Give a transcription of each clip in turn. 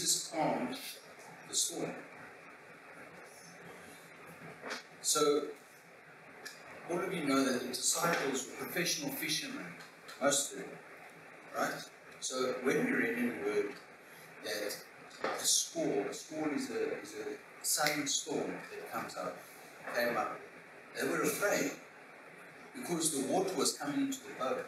Jesus calmed the storm. So, all of you know that the disciples were professional fishermen, most of them, right? So, when we read in the Word that a squall is a sudden storm that came up, they were afraid because the water was coming into the boat.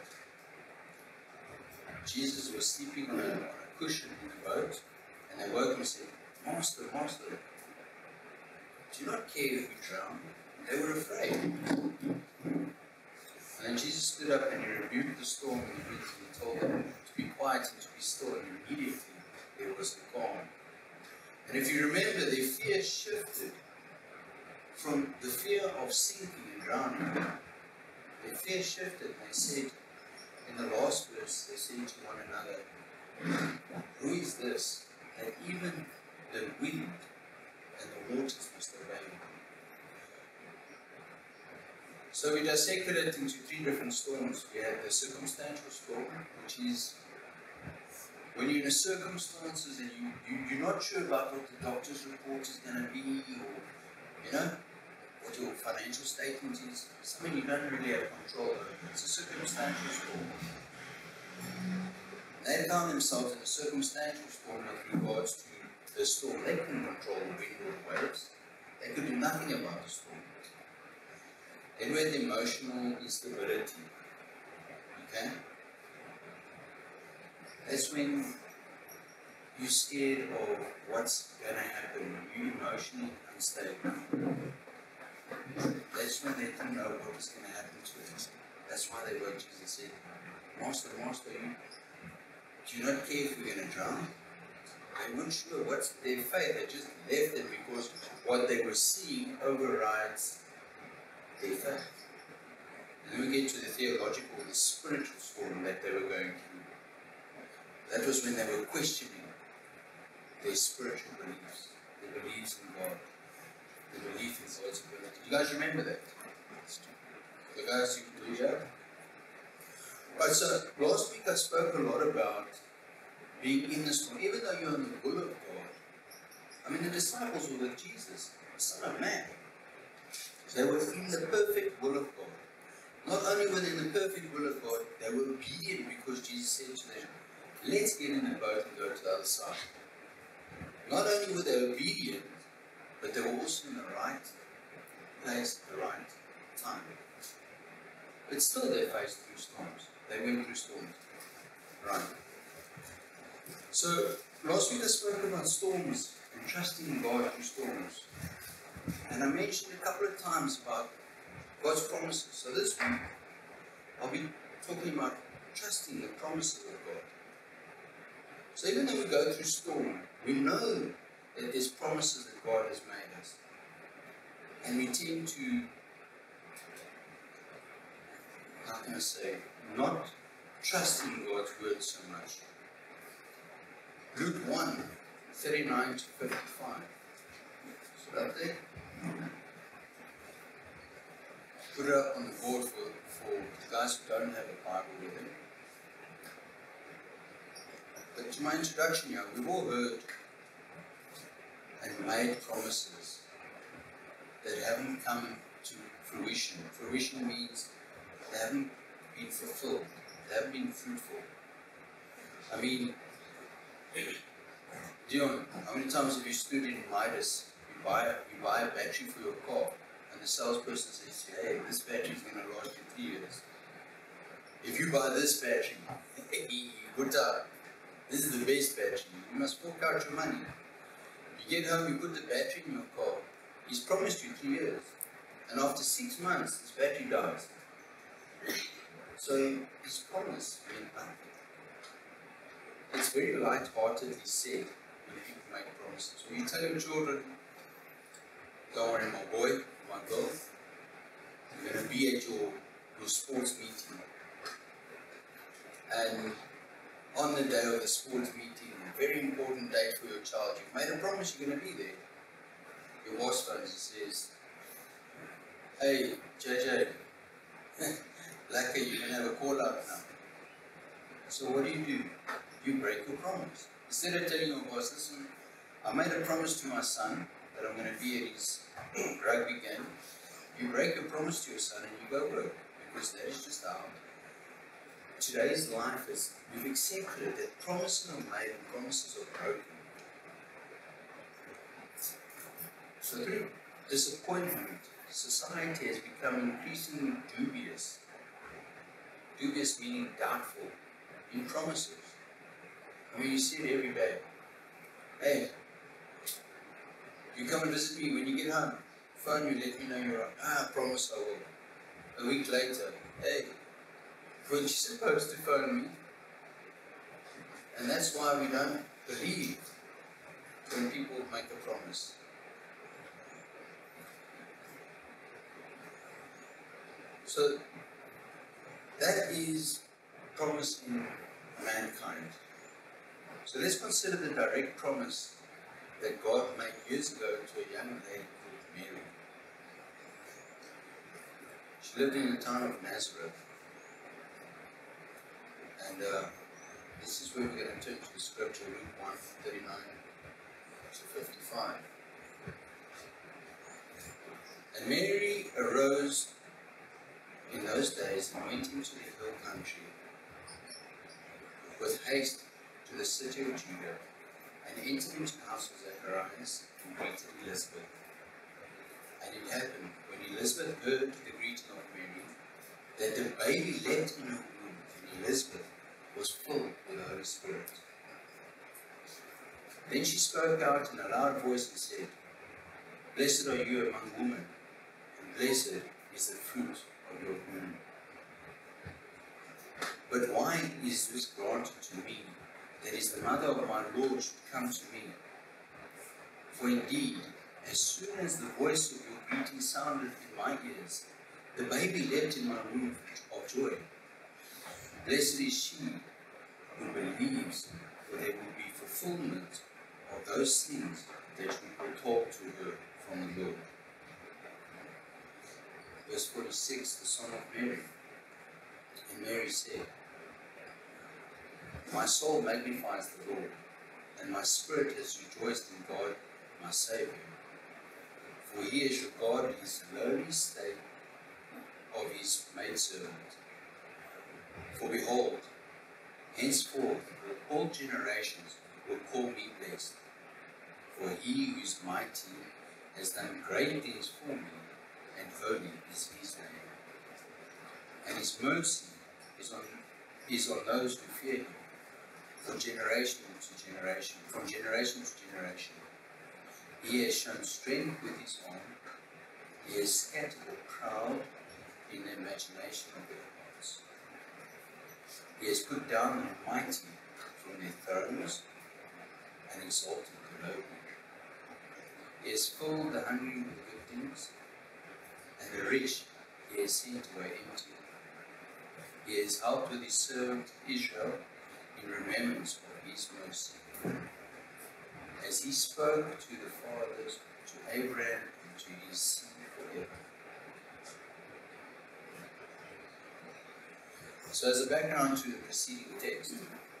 Jesus was sleeping on a cushion in the boat, and they woke him and said, Master, Master, do you not care if we drown? They were afraid. And then Jesus stood up and he rebuked the storm and the winds, and he told them to be quiet and to be still, and immediately there was a calm. And if you remember, their fear shifted from the fear of sinking and drowning. Their fear shifted, and they said, in the last verse, they said to one another, who is this that even the wind and the waters must obey him? So we dissected it into three different storms. We had the circumstantial storm, which is when you're in circumstances and you're not sure about what the doctor's report is going to be, or, what your financial statement is, something you don't really have control over. It's a circumstantial storm. They found themselves in a circumstantial storm with regards to the storm. They couldn't control the wind or the waves. They could do nothing about the storm. Then we had emotional instability. Okay? That's when you're scared of what's going to happen. You're emotionally unstable. That's when they didn't know what was going to happen to them. That's why they wrote Jesus and said, Master, Master, do you not care if we're going to drown? They weren't sure what's their faith. They just left it because what they were seeing overrides their faith. And then we get to the theological, the spiritual storm that they were going through. That was when they were questioning their spiritual beliefs, their beliefs in God, their belief in God's ability. Do you guys remember that? The guys who do that? Right, so last week I spoke a lot about being in the storm. Even though you're in the will of God, I mean, the disciples were with Jesus, the Son of Man. They were in the perfect will of God. Not only were they in the perfect will of God, they were obedient because Jesus said to them, let's get in the boat and go to the other side. Not only were they obedient, but they were also in the right place at the right time. But still they faced through storms. They went through storms. Right. So, last week I spoke about storms and trusting in God through storms. And I mentioned a couple of times about God's promises. So this week, I'll be talking about trusting the promises of God. So even though we go through storm, we know that there's promises that God has made us. And we tend to, how can I say, not trust in God's word so much. Luke 1, 39 to 55. So up there. Put it up on the board for the guys who don't have a Bible with them. But to my introduction here, we've all heard and made promises that haven't come to fruition. Fruition means they haven't been fulfilled. They haven't been fruitful. I mean, Dion, how many times have you stood in Midas? You buy a battery for your car, and the salesperson says, hey, this battery is going to last you 3 years. If you buy this battery, good time. This is the best battery. You must fork out your money. You get home, you put the battery in your car. He's promised you 3 years. And after 6 months, this battery dies. So his promise went up. It's very light-heartedly said when people make promises. When you tell your children, don't worry, my boy, my girl, you're going to be at your sports meeting. And on the day of the sports meeting, a very important day for your child, you've made a promise you're going to be there. Your boss phones and says, hey, JJ, lucky you're going to have a call out now. So what do? You break your promise. The Instead of telling your boss, listen, I made a promise to my son that I'm going to be at his rugby game. You break your promise to your son and you go work, because that is just how today's life is. We've accepted that promises are made and promises are broken. So through disappointment, society has become increasingly dubious. Dubious meaning doubtful in promises. I mean, you see it every day. Hey, you come and visit me when you get home. Phone you, let me know you're on. I promise I will. A week later, hey, weren't you supposed to phone me? And that's why we don't believe when people make a promise. So that is promise in mankind. So let's consider the direct promise that God made years ago to a young lady called Mary. She lived in the town of Nazareth. And this is where we're going to turn to the scripture, Luke 1:39 to 55. And Mary arose in those days and went into the hill country with haste to the city of Judah, and entered into the house of Zacharias and greeted Elizabeth. And it happened, when Elizabeth heard the greeting of Mary, that the baby leapt in her womb, and Elizabeth was filled with the Holy Spirit. Then she spoke out in a loud voice and said, Blessed are you among women, and blessed is the fruit of your womb. But why is this granted to me, that is the mother of my Lord should come to me? For indeed, as soon as the voice of your greeting sounded in my ears, the baby leapt in my womb of joy. Blessed is she who believes, for there will be fulfillment of those things that we will talk to her from the Lord. Verse 46, the Song of Mary. And Mary said, My soul magnifies the Lord, and my spirit has rejoiced in God, my Saviour. For he has regarded his lowly state of his maidservant. For behold, henceforth all generations will call me blessed. For he who is mighty has done great things for me, and holy is his name. And his mercy is on those who fear him, from generation to generation. He has shown strength with his arm. He has scattered the proud in the imagination of their hearts. He has put down the mighty from their thrones and exalted the lowly. He has filled the hungry with good things, and the rich he has sent away empty. He has helped with his servant Israel in remembrance of his mercy, as he spoke to the fathers, to Abraham, and to his seed forever. So as a background to the preceding text,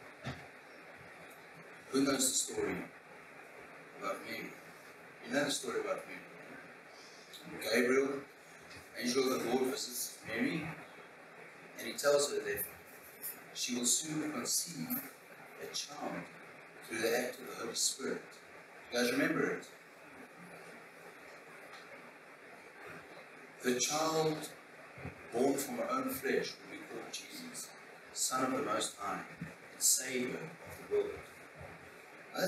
who knows the story about Mary? You know the story about Mary. Gabriel, angel of the Lord, visits Mary, and he tells her that she will soon conceive a child through the act of the Holy Spirit. You guys remember it? The child born from her own flesh will be called Jesus, Son of the Most High, and Savior of the world. Now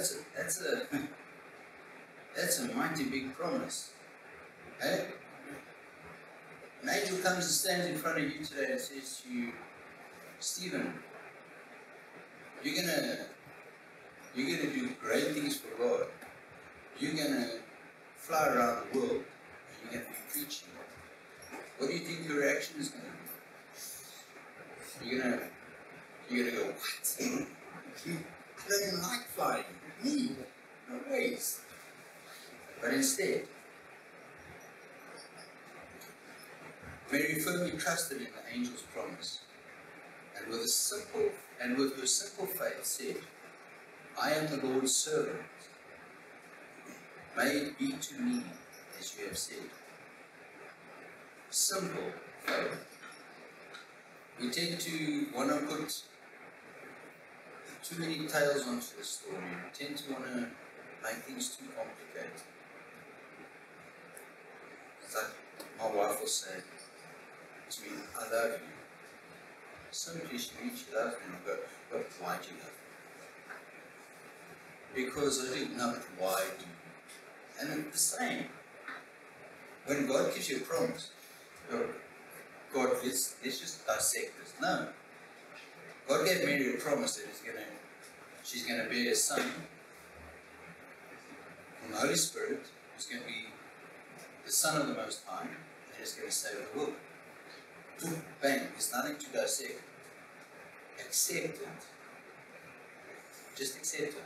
that's a mighty big promise. Hey? An angel comes and stands in front of you today and says to you, Stephen, you're gonna do great things for God. You're gonna fly around the world and you're gonna be preaching. What do you think your reaction is gonna be? You're gonna go, what? I don't even like flying. Me? No ways. But instead, Mary firmly trusted in the angel's promise, and with her simple faith said, I am the Lord's servant. May it be to me as you have said. Simple faith. We tend to want to put too many tales onto the story. We tend to want to make things too complicated. It's like my wife will say to me, I love you. Simply she loves me, and I go, but why do you love me? Because I do. No, but why do you? And it's the same. When God gives you a promise, God, let's just dissect this. No. God gave Mary a promise that she's going to bear a son from the Holy Spirit, who's going to be the Son of the Most High, and he's going to save the world. Bang, there's nothing to dissect. Accept it. Just accept it.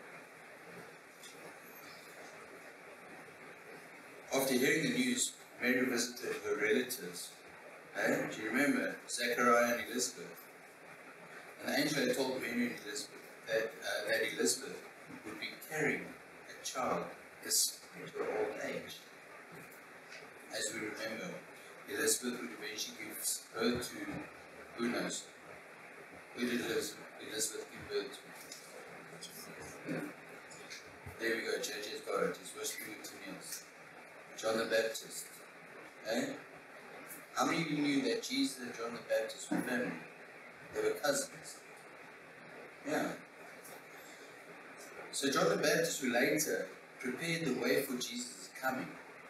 After hearing the news, Mary visited her relatives. Do you remember Zechariah and Elizabeth? And the angel had told Mary and Elizabeth that Elizabeth would be carrying a child despite her old age. As we remember, Elizabeth would eventually give birth to, who knows? Who did Elizabeth give birth to? There we go, Church has got it. He's whispering it to Niels. John the Baptist. How many of you knew that Jesus and John the Baptist were family? They were cousins. Yeah. So John the Baptist, who later prepared the way for Jesus' coming.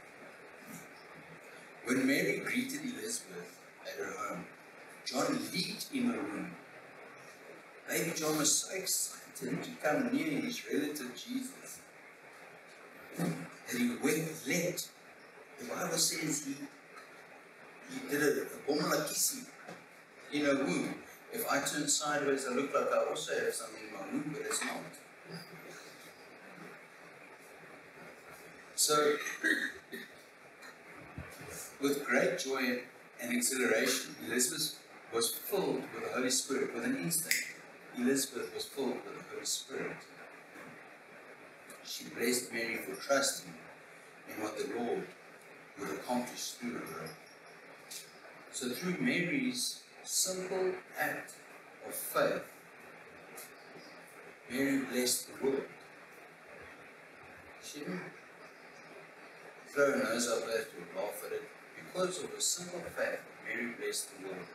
When Mary greeted Elizabeth at her home, John leaped in her room. Baby John was so excited to come near his relative Jesus. And he leapt. The Bible says he did a bomala kissy in her womb. If I turn sideways, I look like I also have something in my womb, but it's not. So, with great joy and exhilaration, Elizabeth was filled with the Holy Spirit. With an instant, Elizabeth was filled with the Holy Spirit. She blessed Mary for trusting in what the Lord would accomplish through her. So through Mary's simple act of faith, Mary blessed the world. She didn't throw her nose up there to laugh at it. Because of her simple faith, Mary blessed the world.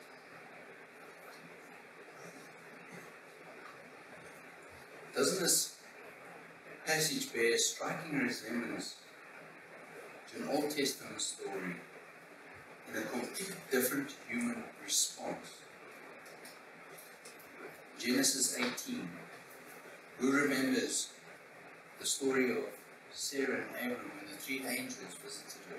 Doesn't this passage bear a striking resemblance to an Old Testament story in a completely different human response? Genesis 18. Who remembers the story of Sarah and Abram when the three angels visited her?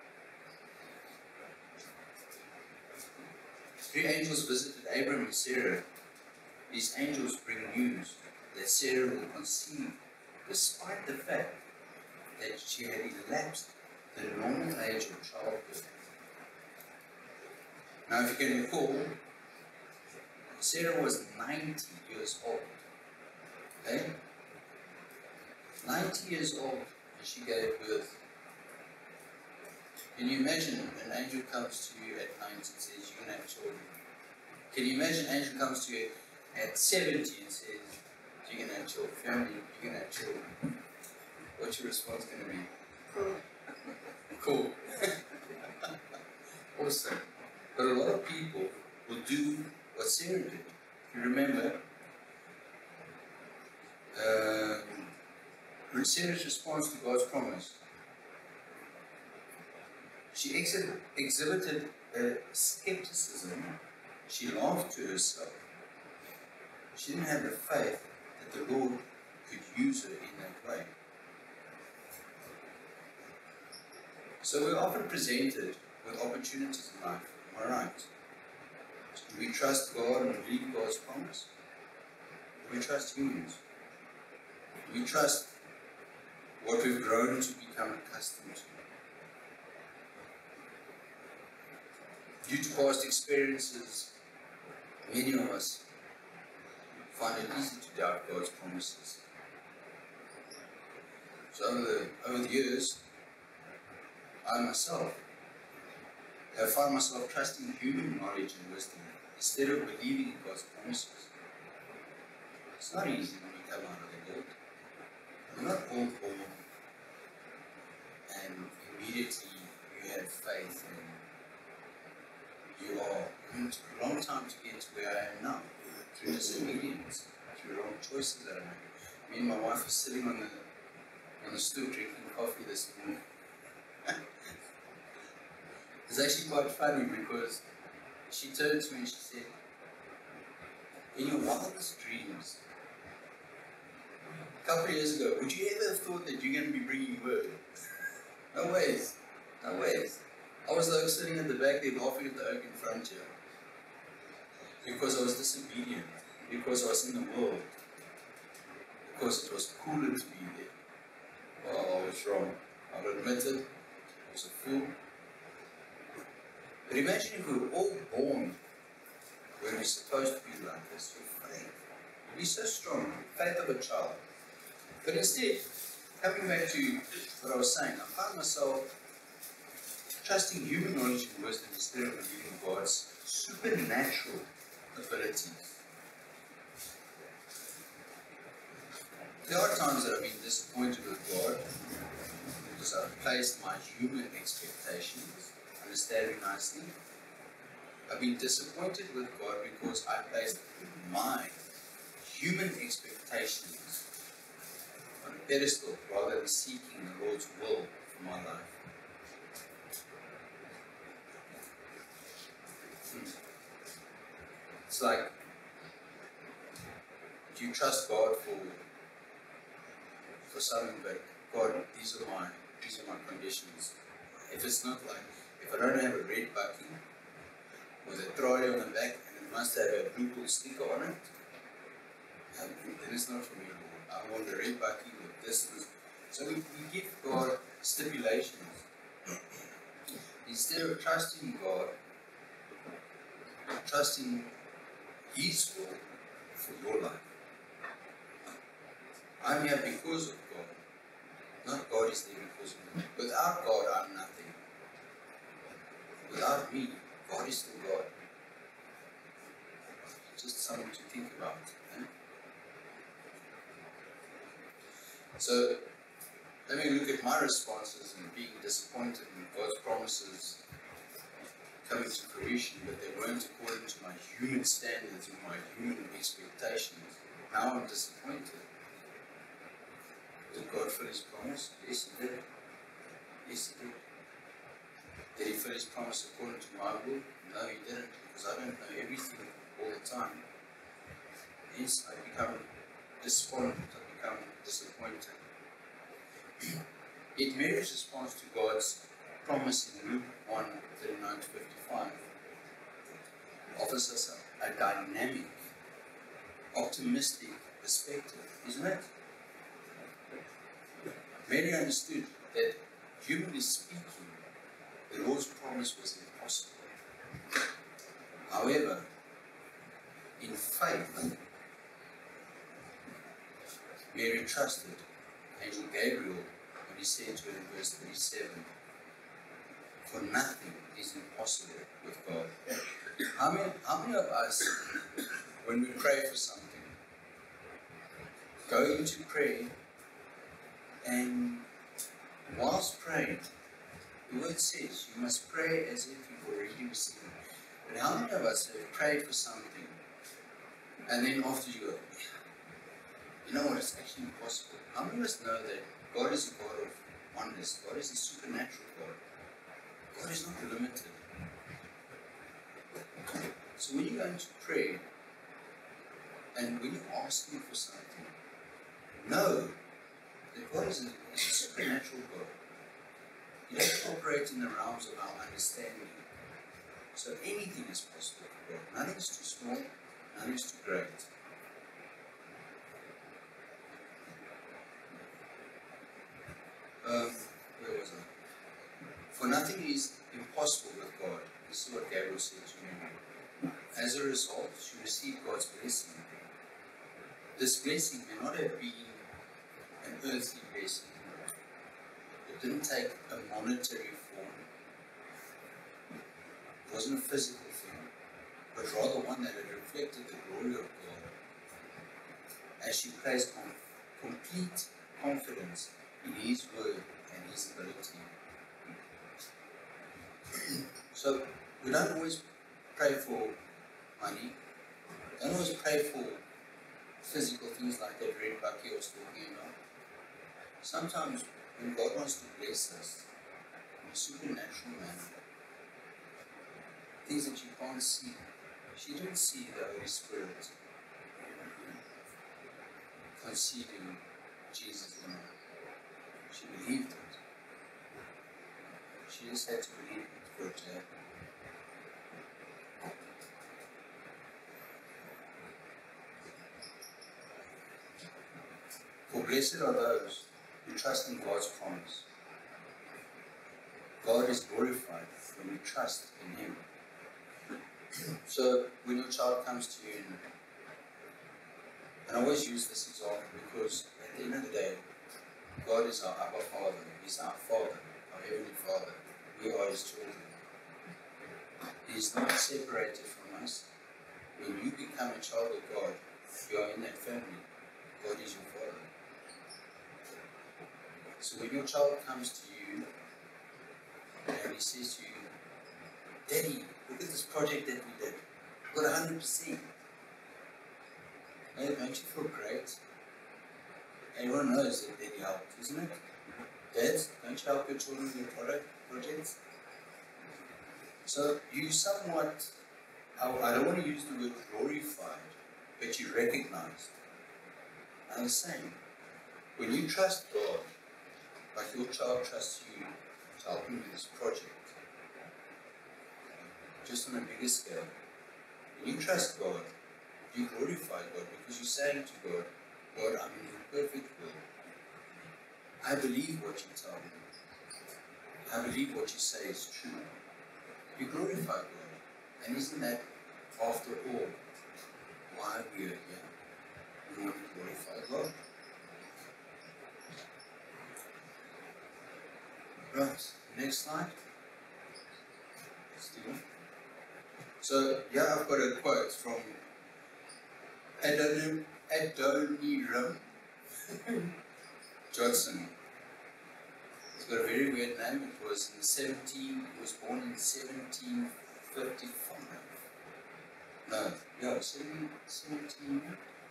Three angels visited Abram and Sarah. These angels bring news that Sarah will conceive despite the fact that she had elapsed the normal age of childbirth. Now, if you can recall, Sarah was 90 years old. Okay? 90 years old when she gave birth. Can you imagine an angel comes to you at 90 and says you're going to have children? Can you imagine an angel comes to you at 70 and says you're going to have children? Family, you're going to have children. What's your response going to be? Cool. Awesome. But a lot of people will do what Sarah did. You remember, Sarah's response to God's promise. She exhibited a skepticism. She laughed to herself. She didn't have the faith that the Lord could use her in that way. So we're often presented with opportunities in life. Am I right? Do we trust God and believe God's promise? Do we trust humans? Do we trust what we've grown to become accustomed to? Due to past experiences, many of us find it easy to doubt God's promises. So over the years, I myself have found myself trusting human knowledge and wisdom instead of believing in God's promises. It's not easy when you come out of the world. You're not all born and immediately you have faith and you are. It took a long time to get to where I am now, through disobedience, through wrong choices that I made. Me and my wife were sitting on the stoop drinking coffee this morning. It's actually quite funny because she turned to me and she said, in your wildest dreams, a couple of years ago, would you ever have thought that you're going to be bringing word? No ways. No ways. I was like sitting at the back there laughing at the oak in front here. Because I was disobedient. Because I was in the world. Because it was cooler to be there. Well, I was wrong. I'll admit it. I was a fool. But imagine if we were all born when we're supposed to be like this, with faith. Be so strong, faith of a child. But instead, coming back to what I was saying, I found myself trusting human knowledge and wisdom instead of believing God's supernatural abilities. There are times that I've been disappointed with God because I've placed my human expectations, understand me nicely. I've been disappointed with God because I placed my human expectations on a pedestal rather than seeking the Lord's will for my life. It's like, do you trust God for something, but God, these are my conditions. If it's not like, if I don't have a red bucky with a trolley on the back and it must have a blue pull sticker on it, then it's not for me. I want the red bucky with this. So we give God stipulations. Instead of trusting God, trusting His will for your life. I'm here because of God. Not God is there because of me. Without God, I'm nothing. Without me, God is still God. Just something to think about. Eh? So, let me look at my responses and being disappointed in God's promises coming to fruition, but they weren't according to my human standards and my human expectations. Now I'm disappointed. Did God fulfill His promise? Yes, He did. Yes, He did. Did He fulfill His promise according to my will? No, He didn't, because I don't know everything all the time. Hence, I become despondent, I become disappointed. Yet Mary's response to God's promise in Luke 1:39-55 offers us a dynamic, optimistic perspective, isn't it? Mary understood that, humanly speaking, the Lord's promise was impossible. However, in faith, Mary trusted Angel Gabriel when he said to her in verse 37, "For nothing is impossible with God." How many of us, when we pray for something, go into prayer and whilst praying, the word says you must pray as if you've already received it. But how many of us have prayed for something and then after you go, you know what, it's actually impossible? How many of us know that God is a God of oneness? God is a supernatural God. God is not limited. So when you go into prayer and when you're asking for something, know that God is a supernatural God. He doesn't operate in the realms of our understanding. So anything is possible for God. Nothing is too small, nothing is too great. Where was I? For nothing is impossible with God. This is what Gabriel said to me. As a result, you receive God's blessing. This blessing may not have been an earthly blessing. didn't take a monetary form. It wasn't a physical thing, but rather one that had reflected the glory of God, as she placed complete confidence in His word and His ability. So we don't always pray for money. We don't always pray for physical things like that red bucket was talking about. Sometimes when God wants to bless us in a supernatural manner, things that you can't see. She didn't see the Holy Spirit conceiving Jesus in her. She believed it. She just had to believe it for it to happen. For blessed are those who trust in God's promise. God is glorified when we trust in Him. So when your child comes to you, and I always use this example because at the end of the day, God is our Abba Father. He's our Father, our Heavenly Father. We are His children. He is not separated from us. When you become a child of God, you are in that family. God is your Father. So when your child comes to you and he says to you, Daddy, look at this project that we did. We got 100%. Hey, don't you feel great? Everyone knows that Daddy helped, isn't it? Dads, don't you help your children with their projects? So you somewhat, I don't want to use the word glorified, but you recognized. And the same, when you trust God, like your child trusts you to help him with this project, just on a bigger scale, when you trust God, you glorify God because you're saying to God, God, I'm in your perfect will. I believe what you tell me. I believe what you say is true. You glorify God. And isn't that, after all, why we are here? We want to glorify God. Right, next slide. Stephen. So, yeah, I've got a quote from Adoniram Johnson. He's got a very weird name. It was he was born in 1755. No, yeah, 17.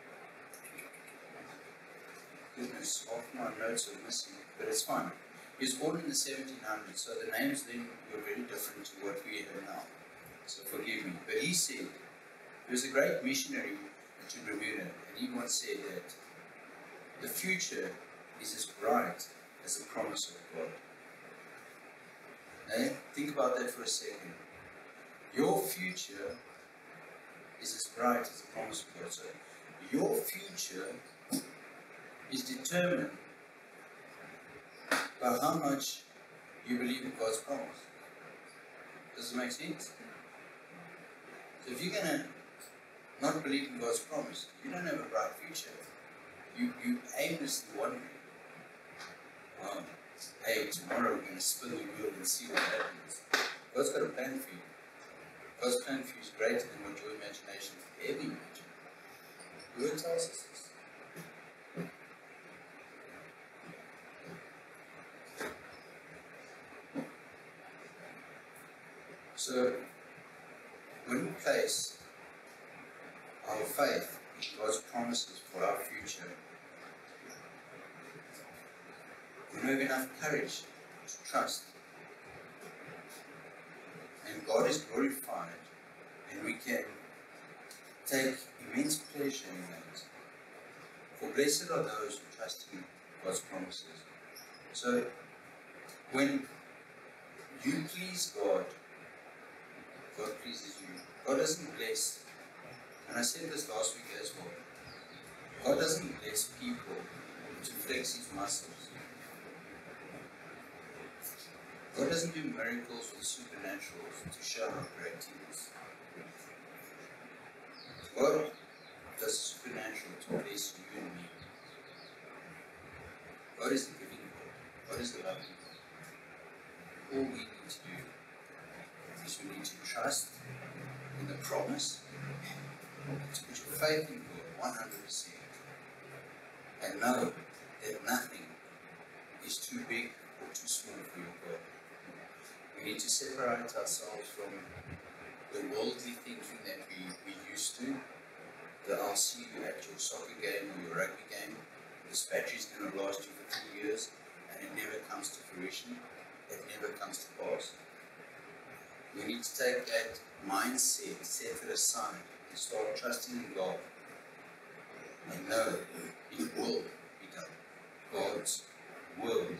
Goodness, half my notes are missing, but it's fine. He was born in the 1700s, so the names then were very different to what we have now. So forgive me. But he said, he was a great missionary to Bermuda, and he once said that the future is as bright as the promise of God. Now, think about that for a second. Your future is as bright as the promise of God. So your future is determined by how much you believe in God's promise. Does it make sense? So if you're going to not believe in God's promise, you don't have a bright future. You aimlessly wondering, hey, tomorrow we're going to spin the wheel and see what happens. God's got a plan for you. God's plan for you is greater than what your imagination could ever imagine. The Word tells us this. So, when we place our faith in God's promises for our future, we have enough courage to trust. And God is glorified, and we can take immense pleasure in that. For blessed are those who trust in God's promises. So, when you please God, God pleases you. God doesn't bless, and I said this last week as well, God doesn't bless people to flex His muscles. God doesn't do miracles or supernaturals to show how great He is. God does supernatural to bless you and me. God is the giving God. God is the loving God. all we need to do is we need to trust in the promise, to put your faith in God 100%, and know that nothing is too big or too small for your God. We need to separate ourselves from the worldly thinking that we used to, that I'll see you at your soccer game or your rugby game, this battery's going to last you for 2 years, and it never comes to fruition, it never comes to pass. We need to take that mindset, set it aside, and start trusting in God, and know it will be done. God's will